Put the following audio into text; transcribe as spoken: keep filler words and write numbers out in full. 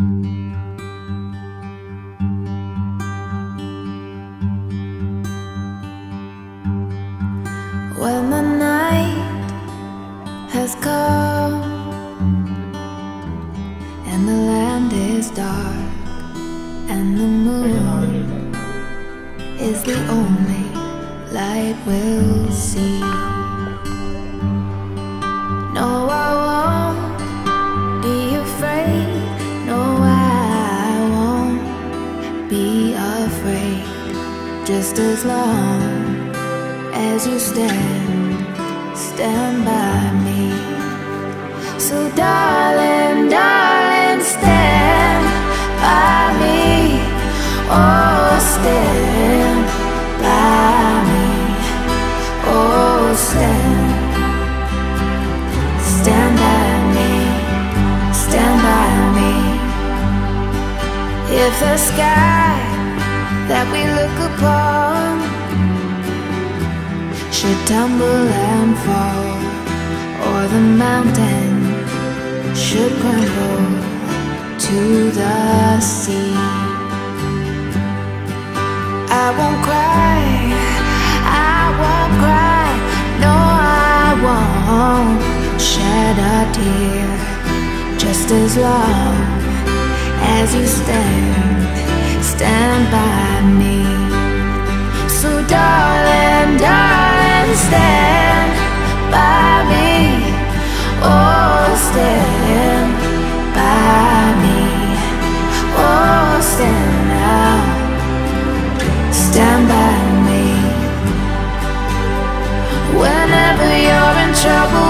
When the night has come and the land is dark and the moon is the only light we'll see. No, I won't be afraid. No, I won't be afraid. Just as long as you stand, stand by me. So darling, darling, stand by me. Oh, stand by me. Oh, stand, stand by me, stand by me. If the sky that we look upon should tumble and fall, or the mountain should crumble to the sea, I won't cry, I won't cry. No, I won't shed a tear. Just as long as you stand, stand by me. So darling, darling, stand by me. Oh, stand by me. Oh, stand now, stand by me. Whenever you're in trouble,